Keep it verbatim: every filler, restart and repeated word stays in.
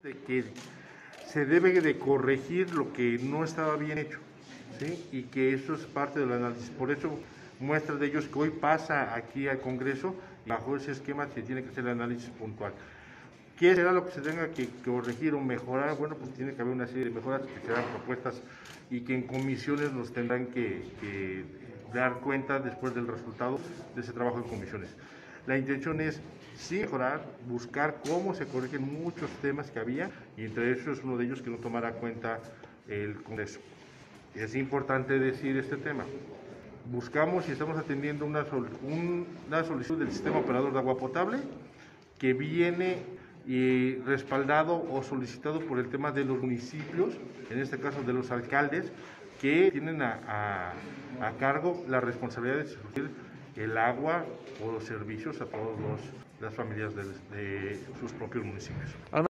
de que se debe de corregir lo que no estaba bien hecho, ¿sí? Y que eso es parte del análisis. Por eso muestra de ellos que hoy pasa aquí al Congreso y bajo ese esquema se tiene que hacer el análisis puntual. ¿Qué será lo que se tenga que corregir o mejorar? Bueno, pues tiene que haber una serie de mejoras que serán propuestas y que en comisiones nos tendrán que, que dar cuenta después del resultado de ese trabajo en comisiones. La intención es sí mejorar, buscar cómo se corrigen muchos temas que había, y entre esos es uno de ellos que no tomará cuenta el Congreso. Es importante decir este tema. Buscamos y estamos atendiendo una, sol, una solicitud del Sistema Operador de Agua Potable que viene y respaldado o solicitado por el tema de los municipios, en este caso de los alcaldes, que tienen a, a, a cargo la responsabilidad de surtir el agua o los servicios a todas las familias de, de sus propios municipios.